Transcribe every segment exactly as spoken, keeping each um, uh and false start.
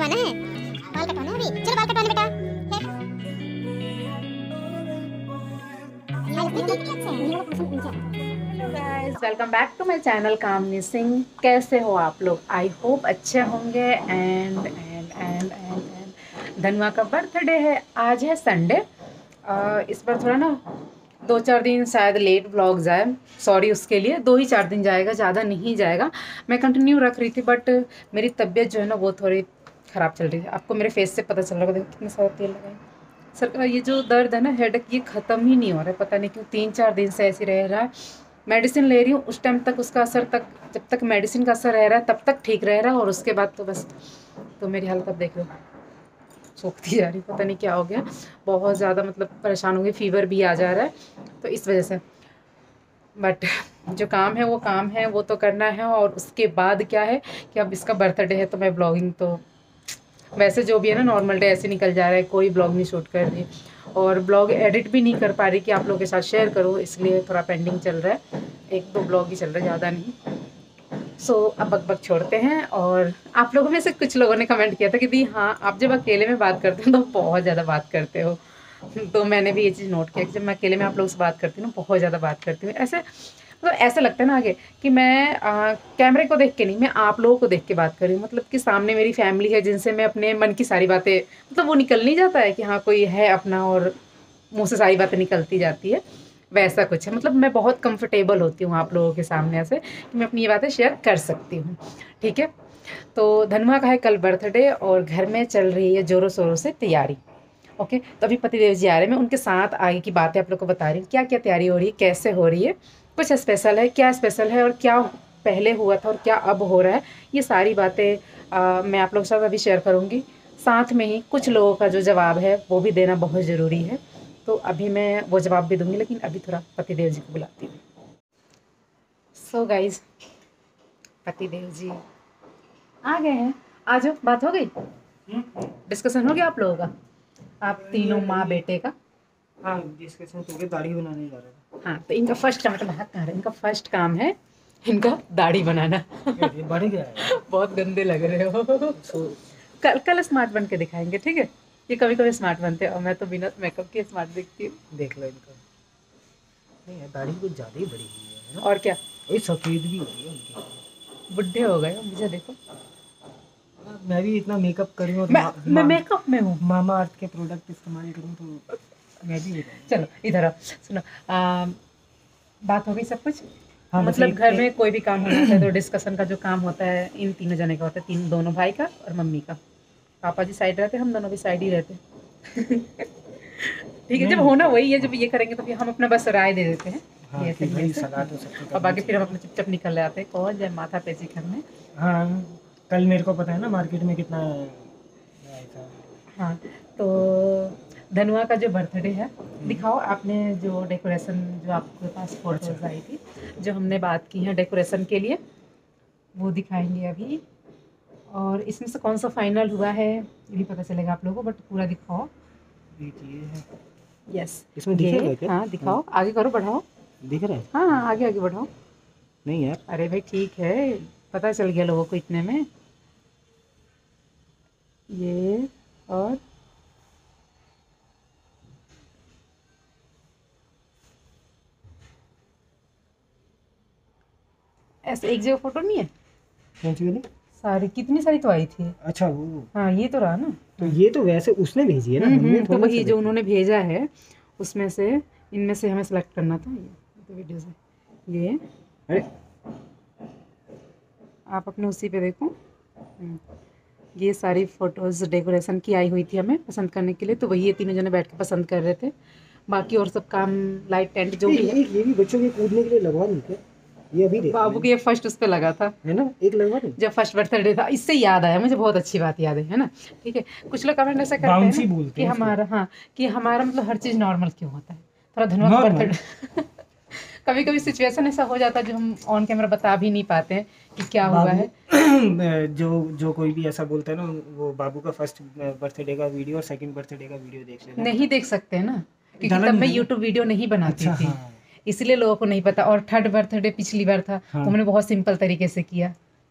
कटवाना है, बाल कटवाना है अभी। चलो बाल कटवाने बेटा। Guys welcome back to my channel Kamni Singh. कैसे हो आप लोग? आई होप अच्छे होंगे। And and and and and Dhanua का बर्थडे है, आज है संडे। इस बार थोड़ा ना दो चार दिन शायद लेट व्लॉग्स आए, सॉरी उसके लिए। दो ही चार दिन जाएगा, ज़्यादा नहीं जाएगा। मैं कंटिन्यू रख रही थी बट मेरी तबीयत जो है ना वो थोड़ी ख़राब चल रही है। आपको मेरे फेस से पता चल रहा है, देखो कितना सारा तेल लगाए। सर ये जो दर्द है ना, हेडेक, ये ख़त्म ही नहीं हो रहा है, पता नहीं क्यों। तीन चार दिन से ऐसे रह रहा है। मेडिसिन ले रही हूँ, उस टाइम तक उसका असर तक जब तक मेडिसिन का असर रह रहा है तब तक ठीक रह रहा है, और उसके बाद तो बस। तो मेरी हालत अब देख लो, सूखती जा रही, पता नहीं क्या हो गया। बहुत ज़्यादा मतलब परेशान हो गई, फीवर भी आ जा रहा है तो इस वजह से। बट जो काम है वो काम है, वो तो करना है। और उसके बाद क्या है कि अब इसका बर्थडे है तो मैं ब्लॉगिंग तो वैसे जो भी है ना नॉर्मल डे ऐसे निकल जा रहा है, कोई ब्लॉग नहीं शूट कर रही और ब्लॉग एडिट भी नहीं कर पा रही कि आप लोगों के साथ शेयर करूँ, इसलिए थोड़ा पेंडिंग चल रहा है। एक दो ब्लॉग ही चल रहा है, ज़्यादा नहीं। सो so, अब बक बक छोड़ते हैं। और आप लोगों में से कुछ लोगों ने कमेंट किया था कि दी हाँ आप जब अकेले में बात करते हो तो बहुत ज़्यादा बात करते हो। तो मैंने भी ये चीज़ नोट किया कि जब मैं अकेले में आप लोगों से बात करती हूँ ना बहुत ज़्यादा बात करती हूँ। ऐसे मतलब ऐसा लगता है ना आगे कि मैं आ, कैमरे को देख के नहीं, मैं आप लोगों को देख के बात कर रही हूँ। मतलब कि सामने मेरी फैमिली है जिनसे मैं अपने मन की सारी बातें, मतलब वो निकल नहीं जाता है कि हाँ कोई है अपना और मुँह से सारी बातें निकलती जाती है, वैसा कुछ है। मतलब मैं बहुत कंफर्टेबल होती हूँ आप लोगों के सामने ऐसे कि मैं अपनी ये बातें शेयर कर सकती हूँ। ठीक है, तो धनुआ का है कल बर्थडे और घर में चल रही है ज़ोरों शोरों से तैयारी। ओके, तो अभी पतिदेव जी आ रहे हैं, मैं उनके साथ आगे की बातें आप लोग को बता रही हूँ, क्या क्या तैयारी हो रही है, कैसे हो रही है, कुछ स्पेशल है, क्या स्पेशल है और क्या पहले हुआ था और क्या अब हो रहा है, ये सारी बातें आ, मैं आप लोगों के साथ अभी शेयर करूँगी। साथ में ही कुछ लोगों का जो जवाब है वो भी देना बहुत ज़रूरी है, तो अभी मैं वो जवाब भी दूँगी, लेकिन अभी थोड़ा पतिदेव जी को बुलाती हूँ। सो गाइज, पतिदेव जी आ गए हैं, आ जाओ। बात हो गई, डिस्कशन हो गया आप लोगों का, आप तीनों माँ बेटे का? हाँ, डिस्कशन तो के दाढ़ी बनाने जा रहा था। हाँ, तो इनका फर्स्ट काम तो बात कर रहे हैं, इनका फर्स्ट काम है इनका दाढ़ी बनाना। ये बढ़ गया है। बहुत गंदे लग रहे हो। कल कल स्मार्ट बन के दिखाएंगे, ठीक है? ये कभी कभी स्मार्ट बनते हैं और मैं तो बिना मेकअप के स्मार्ट दिखती हूँ। देख लो इनका, नहीं है दाढ़ी कुछ ज़्यादा ही बड़ी हुई है ना? और क्या, ये सफ़ेद भी हो रही है उनकी। बुढ़े हो गए हो, मुझे देखो। मैं भी इतना मेकअप करूँ और मैं मा, मैं मा, मेकअप में हूँ, मामा अर्थ के प्रोडक्ट इस्तेमाल करूँ तो मैं भी हो जाऊँ। चलो इधर आओ, सुनो। आ, बात हो गई सब कुछ। हाँ, मतलब एक, घर एक, में कोई भी काम होना चाहिए तो डिस्कशन का जो काम होता है इन तीनों जने का होता है, तीन दोनों भाई का और मम्मी का। पापा जी साइड रहते, हम दोनों भी साइड ही रहते। ठीक है, जब होना वही है, जब ये करेंगे तो फिर हम अपना बस राय दे देते हैं। हाँ, ये सही है ऐसे। सलाह तो सबको और बाकी करनी फिर हम अपने चुपचाप निकल आते हैं, कौन जाए माथा पेची करने। हाँ, कल मेरे को पता है ना मार्केट में कितना आया था। हाँ, तो धनुआ का जो बर्थडे है, दिखाओ आपने जो डेकोरेशन, जो आपके पास फोटोज आई थी, जो हमने बात की है डेकोरेशन के लिए, वो दिखाएंगे अभी। और इसमें से कौन सा फाइनल हुआ है ये भी पता चलेगा आप लोगों को, बट पूरा दिखाओ। ये है, यस, इसमें ये दिखेगा क्या? हाँ दिखाओ, आगे करो, बढ़ाओ। दिख रहा है? हाँ हाँ, आगे आगे बढ़ाओ। नहीं यार, अरे भाई ठीक है, पता चल गया लोगों को इतने में। ये और ऐसे एक जगह फोटो नहीं है, कौन सी वाली? सारी कितनी सारी तो आई थी। अच्छा वो, हाँ ये तो रहा ना, तो ये तो वैसे उसने भेजी है ना, हम्म हमने हम्म, तो थोड़ा वही सा जो देखा। उन्होंने भेजा है उसमें से, इनमें से हमें सेलेक्ट करना था। ये तो वीडियो से ये अरे आप अपने उसी पे देखो। हम्म, ये सारी फोटोज़ डेकोरेशन की आई हुई थी हमें पसंद करने के लिए, तो वही ये तीनों जने बैठ के पसंद कर रहे थे। बाकी और सब काम लाइट टेंट जो भी है। एक ये भी बच्चों के कूदने के लिए लगवा दी क्या? ये अभी देखा बाबू के ये फर्स्ट उस पर लगा था, है ना, एक लगवा दी। जब फर्स्ट बर्थडे था। इससे याद आया मुझे, बहुत अच्छी बात याद है है ना। ठीक है, कुछ लोग कमेंट ऐसा करते हैं बाउंसी ना बोलते कि हैं हमारा, हाँ कि हमारा मतलब हर चीज़ नॉर्मल क्यों होता है, थोड़ा धनुआ का नॉर्मल। बर्थडे। कभी कभी सिचुएशन ऐसा हो जाता है जो हम ऑन कैमरा बता भी नहीं पाते हैं कि क्या हुआ है। जो जो कोई भी ऐसा बोलता है ना, वो बाबू का फर्स्ट बर्थडे का वीडियो और सेकंड बर्थडे का वीडियो देख लेना। नहीं देख सकते हैं ना, क्योंकि डाला तब नहीं मैं था यूट्यूब वीडियो नहीं बनाती अच्छा, थी, हाँ। इसलिए लोगों को नहीं पता। और थर्ड बर्थडे पिछली बार था हाँ। तो मैंने बहुत सिंपल तरीके से किया,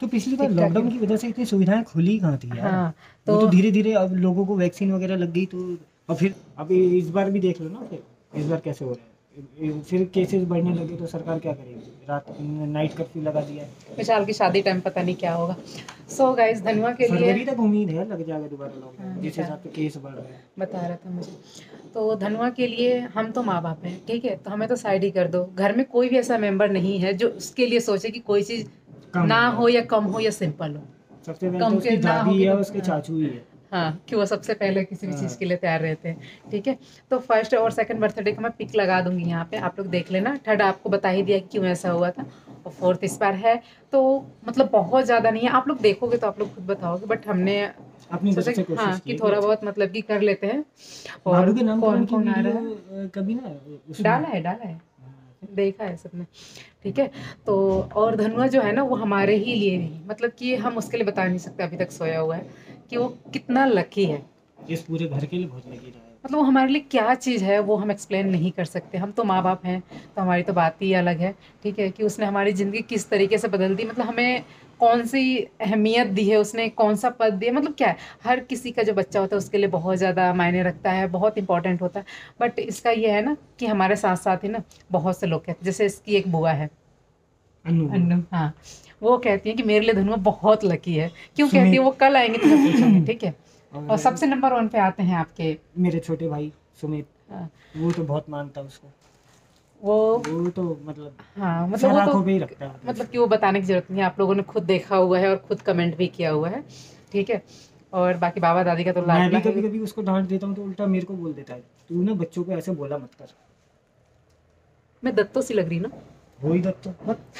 तो पिछली बार ठीक ठाक लॉकडाउन की वजह से इतनी सुविधाएं खुली कहाँ थी यार। हाँ तो, तो तो धीरे धीरे अब लोगों को वैक्सीन वगैरह लग गई तो और फिर अभी इस बार भी देख लो ना, फिर इस बार कैसे हो रहा है, फिर केसेस बढ़ने लगे तो सरकार क्या करेगी, रात नाइट कर्फ्यू लगा दिया है। विशाल की शादी टाइम पता नहीं क्या होगा। सो गाइस धनवा के लिए फरवरी तक उम्मीद है लग जाएगा दोबारा लॉकडाउन, हाँ, जिस हिसाब से केस बढ़ रहे हैं। बता रहा था मुझे। तो धनवा के लिए हम तो माँ बाप हैं, ठीक है, तो हमें तो साइड ही कर दो। घर में कोई भी ऐसा मेंबर नहीं है जो उसके लिए सोचे कि कोई चीज़ कम ना हो हो या कम हो या सिंपल हो। सबसे पहले कम तो उसकी के ना दादी होगी है, तो- उसके हाँ। चाचू ही है। हाँ कि वो सबसे पहले किसी भी चीज़ हाँ। के लिए तैयार रहते हैं, ठीक है। तो फर्स्ट और सेकंड बर्थडे का मैं पिक लगा दूंगी यहाँ पे, आप लोग देख लेना। थर्ड आपको बता ही दिया कि क्यों ऐसा हुआ था, और फोर्थ इस बार है। तो मतलब बहुत ज़्यादा नहीं है, आप लोग देखोगे तो आप लोग खुद बताओगे, बट हमने अपनी तरफ सोचा से कि कोशिश हाँ की कि है थोड़ा कि बहुत मतलब कि कर लेते हैं। और बाबू के नामकरण कौन की कौन आ रहा है, वीडियो कभी ना उसमें- डाला है डाला है देखा है सबने, ठीक है। तो और धनुआ जो है ना वो हमारे ही लिए भी, मतलब कि हम उसके लिए बता नहीं सकते अभी तक सोया हुआ है कि वो कितना लकी है। इस पूरे घर के लिए बहुत लगी रहा है। मतलब वो हमारे लिए क्या चीज़ है वो हम एक्सप्लेन नहीं कर सकते। हम तो माँ बाप हैं तो हमारी तो बात ही अलग है, ठीक है, कि उसने हमारी ज़िंदगी किस तरीके से बदल दी, मतलब हमें कौन सी अहमियत दी है उसने, कौन सा पद दिया, मतलब क्या है, हर किसी का जो बच्चा होता है उसके लिए बहुत ज़्यादा मायने रखता है, बहुत इंपॉर्टेंट होता है। बट इसका ये है ना कि हमारे साथ साथ ही ना बहुत से लोग कहते हैं, जैसे इसकी एक बुआ है अन्नू अन्नू, हाँ, वो कहती है कि मेरे लिए धनुआ बहुत लकी है। क्यों सुमित- कहती है वो कल आएंगे तो मैं पूछूंगी, ठीक है। और और सबसे नंबर वन पे आते हैं आपके मेरे छोटे भाई सुमित, हाँ, वो तो बहुत मानता है उसको। वो वो तो मतलब हाँ मतलब सर वो आंखों तो पे ही रखता है मतलब कि वो बताने की जरूरत नहीं है, आप लोगों ने खुद देखा हुआ है और खुद कमेंट भी किया हुआ है, ठीक है। और बाकी बाबा दादी का तो मैं लाडला भी है। कभी कभी उसको डांट देता हूँ तो उल्टा मेरे को बोल देता है, तू ना बच्चों को ऐसे बोला मत कर। मैं दत्तो सी लग रही ना हो ही दत्तो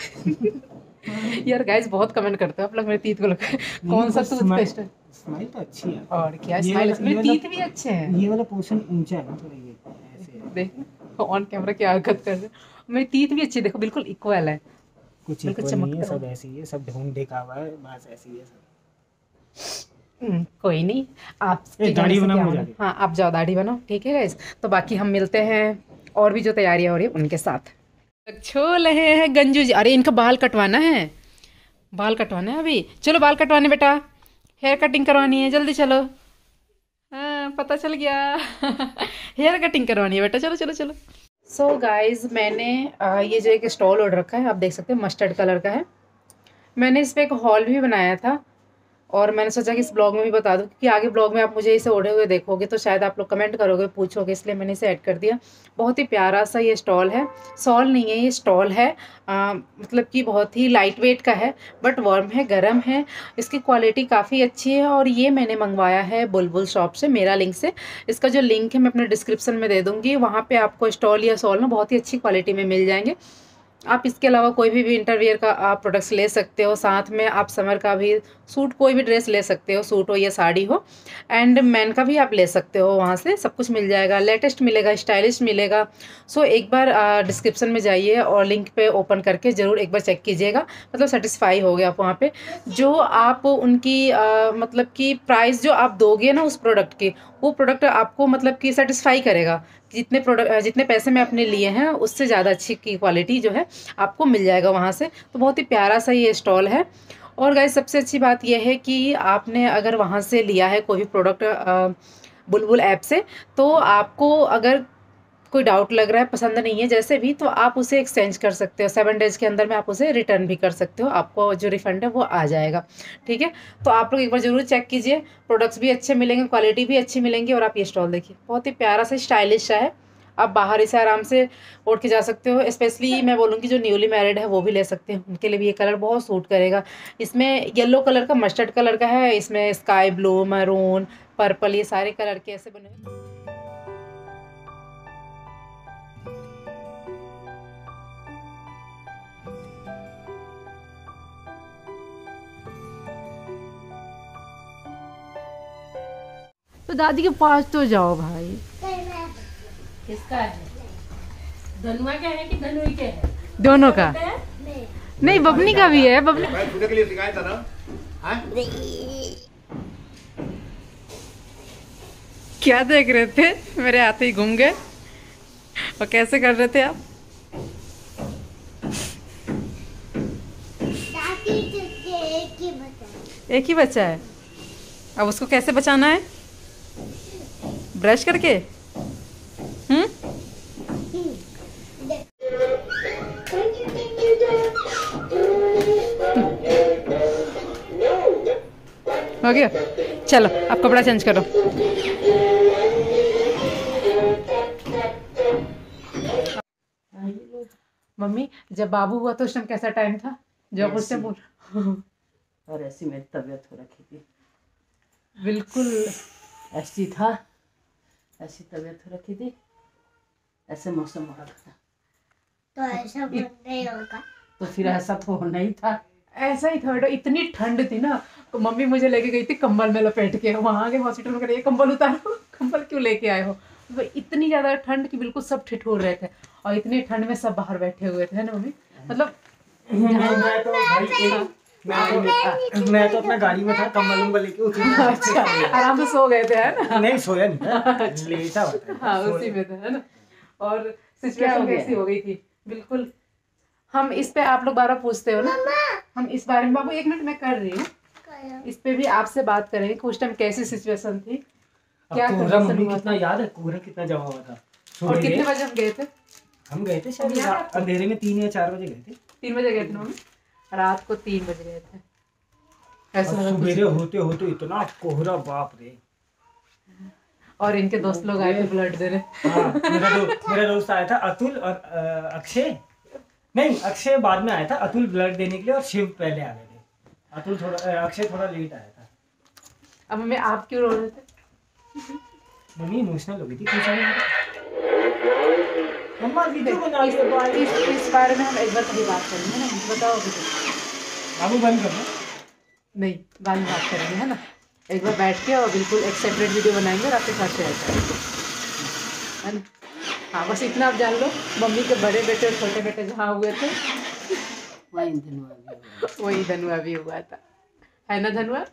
यार गाइस बहुत कमेंट करते हो आप लोग मेरे तीत को लग कौन सा टूथपेस्ट है। स्माइल तो अच्छी है। और क्या ये स्माइल, वाला- ये मेरे वाला- तीत भी अच्छे हैं। ये वाला पोर्शन ऊंचा है ना थोड़ा, ये ऐसे है। देख ऑन कैमरा क्या हरकत कर रहे हो। मेरी तीत भी अच्छी है, देखो बिल्कुल इक्वल है, कुछ बिल्कुल इक्वल नहीं है, चमकता सब ऐसे ही है, सब ढूंढ देखा हुआ है, बस ऐसे ही है सब। हम्म, कोई नहीं, आप ए, दाढ़ी बनाओ हो जाके। हाँ आप जाओ दाढ़ी बनाओ, ठीक है गाइस। तो बाकी हम मिलते हैं और भी जो तैयारियां हो रही है उनके साथ। छो रहे हैं गंजू जी, अरे इनका बाल कटवाना है, बाल कटवाना है अभी, चलो बाल कटवाने बेटा, हेयर कटिंग करवानी है, जल्दी चलो। हाँ पता चल गया हेयर कटिंग करवानी है बेटा, चलो चलो चलो। सो so गाइज मैंने आ, ये जो एक स्टॉल ऑर्डर रखा है, आप देख सकते हैं मस्टर्ड कलर का है। मैंने इस पर एक हॉल भी बनाया था और मैंने सोचा कि इस ब्लॉग में भी बता दूं, क्योंकि आगे ब्लॉग में आप मुझे इसे ओढ़े हुए देखोगे तो शायद आप लोग कमेंट करोगे, पूछोगे, इसलिए मैंने इसे ऐड कर दिया। बहुत ही प्यारा सा ये स्टॉल है, सॉल नहीं है ये स्टॉल है, आ, मतलब कि बहुत ही लाइट वेट का है, बट वार्म है, गर्म है, इसकी क्वालिटी काफ़ी अच्छी है। और ये मैंने मंगवाया है बुलबुल शॉप से, मेरा लिंक से। इसका जो लिंक है मैं अपने डिस्क्रिप्शन में दे दूँगी, वहाँ पर आपको स्टॉल या सॉल ना बहुत ही अच्छी क्वालिटी में मिल जाएंगे। आप इसके अलावा कोई भी विंटर वियर का आप प्रोडक्ट्स ले सकते हो, साथ में आप समर का भी सूट, कोई भी ड्रेस ले सकते हो, सूट हो या साड़ी हो, एंड मैन का भी आप ले सकते हो, वहाँ से सब कुछ मिल जाएगा, लेटेस्ट मिलेगा, स्टाइलिश मिलेगा। सो एक बार डिस्क्रिप्शन में जाइए और लिंक पे ओपन करके ज़रूर एक बार चेक कीजिएगा, मतलब सेटिस्फाई हो गया आप वहाँ पे। जो आप उनकी आ, मतलब कि प्राइस जो आप दोगे ना उस प्रोडक्ट की, वो प्रोडक्ट आपको मतलब कि सेटिस्फाई करेगा। जितने प्रोडक्ट जितने पैसे में अपने लिए हैं उससे ज़्यादा अच्छी की क्वालिटी जो है आपको मिल जाएगा वहाँ से। तो बहुत ही प्यारा सा ये स्टॉल है। और गाइस सबसे अच्छी बात यह है कि आपने अगर वहाँ से लिया है कोई भी प्रोडक्ट बुलबुल ऐप से, तो आपको अगर कोई डाउट लग रहा है, पसंद नहीं है जैसे भी, तो आप उसे एक्सचेंज कर सकते हो, सेवन डेज के अंदर में आप उसे रिटर्न भी कर सकते हो, आपको जो रिफंड है वो आ जाएगा, ठीक है। तो आप लोग एक बार ज़रूर चेक कीजिए, प्रोडक्ट्स भी अच्छे मिलेंगे, क्वालिटी भी अच्छी मिलेंगी। और आप ये स्टॉल देखिए, बहुत ही प्यारा सा स्टाइलिश सा है, आप बाहर इसे आराम से ओढ़ के जा सकते हो। स्पेशली मैं बोलूँगी जो न्यूली मैरिड है वो भी ले सकते हैं, उनके लिए भी ये कलर बहुत सूट करेगा। इसमें येलो कलर का, मस्टर्ड कलर का है, इसमें स्काई ब्लू, मैरून, पर्पल, ये सारे कलर के ऐसे बने हुए। तो दादी के पास तो जाओ भाई। किसका है? धनुआ का है कि धनुई के है? दोनों का। नहीं बबनी का भी है, बबनी छूने के लिए सिखाया था ना। हाँ? क्या देख रहे थे? मेरे हाथ ही घूम गए। और कैसे कर रहे थे आप? दादी एक ही बच्चा है, अब उसको कैसे बचाना है? ब्रश करके? हम्म हो गया, चलो अब कपड़ा चेंज करो। मम्मी जब बाबू हुआ तो उस टाइम कैसा टाइम था जब उस टाइम? और ऐसी मेरी तबीयत हो रखी थी, बिल्कुल ऐसी था, ऐसी तबीयत हो रखी थी, ऐसे मौसम हो रखा था, तो ऐसा नहीं होगा। तो फिर ऐसा तो होना ही था। ऐसा ही था बेटा, इतनी ठंड थी ना तो मम्मी मुझे लेके गई थी कंबल में लपेट के, वहाँ के हॉस्पिटल में कह कंबल उतारो, कंबल क्यों लेके आए हो? तो इतनी ज़्यादा ठंड कि बिल्कुल सब ठिठुर रहे थे और इतनी ठंड में सब बाहर बैठे हुए थे ना मम्मी, मतलब मैं मैं तो भाई एक- मैं तो मैं तो अपना गाड़ी में था, कम्बल उम्बल लेके उसी में। अच्छा आराम से सो गए थे है ना? नहीं सोया नहीं था, लेटा हुआ था। हाँ उसी में था है ना। और क्या सिचुएशन हो गया? कैसी हो गई थी बिल्कुल। हम इस पे आप लोग बारह पूछते हो ना, हम इस बारे में, बाबू एक मिनट मैं कर रही हूँ, इस पे भी आपसे बात करेंगे कि उस टाइम कैसी सिचुएशन थी, क्या क्या कोहरा कंडीशन मम्मी हुआ कितना था याद है, कोहरा कितना जमा हुआ था। और सुबह कितने गए, बजे हम गए थे? हम गए थे शायद याद है आपको? अंधेरे में तीन या चार बजे गए थे। तीन बजे गए थे ना मम्मी, रात को तीन बजे गए थे। ऐसा और लगा कुछ- सवेरे होते होते इतना कोहरा, बाप रे। और इनके दोस्त लोग आए थे ब्लड देने। हाँ, मेरा दो मेरा दोस्त आया था अतुल और अ, अक्षय, नहीं अक्षय बाद में आया था, अतुल ब्लड देने के लिए और शिव पहले आ गए थे। अतुल थोड़ा अ, अक्षय थोड़ा लेट आया था। अब मम्मी आप क्यों रो रहे थे? मम्मी इमोशनल हो गई थी कुछ नहीं। मम्मा वीडियो बना इस, रही है बाय। इस, इस बारे में हम एक बार कभी बात करेंगे ना, बताओ अभी तो। बाबू बंद करना। नहीं बाद में बात करेंगे है ना, एक बार बैठ के और बिल्कुल एक सेपरेट वीडियो बनाएंगे और आपके साथ शेयर करेंगे है ना। हाँ बस इतना आप जान लो, मम्मी के बड़े बेटे और छोटे बेटे जहाँ हुए थे वही धनुआ भी हुआ। वही धनुआ भी हुआ था, है ना धनुआ?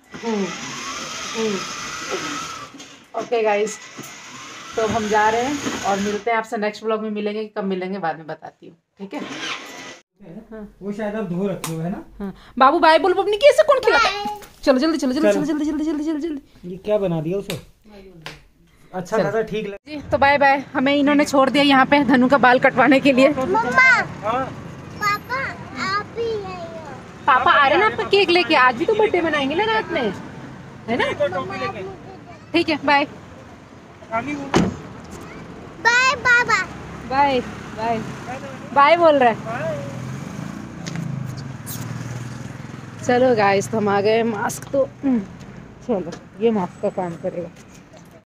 ओके गाइस, तो अब हम जा रहे हैं और मिलते हैं आपसे नेक्स्ट व्लॉग में। मिलेंगे कब मिलेंगे बाद में बताती हूँ, ठीक है? वो शायद आप धो रखे हो है ना। हाँ बाबू बाय बोल, अपनी कैसे कौन खिलाता है? चलो जल्दी चलो जल्दी जल्दी जल्दी जल्दी जल्दी जल्दी जल्दी। ये क्या बना दिया उसे? अच्छा चल। खासा ठीक लगा। जी तो बाय बाय, हमें इन्होंने छोड़ दिया यहाँ पे धनु का बाल कटवाने के लिए। मम्मा हाँ पापा आप ही आइए। पापा आ रहे हैं ना आपका केक लेके, आज भी तो बर्थडे मनाएंगे ना रात में, है ना? ठीक है बाय बाय बाबा। बाय बाय बाय बोल रहा है। चलो गाइस तो हम आ गए, मास्क तो चलो ये मास्क का काम करेगा।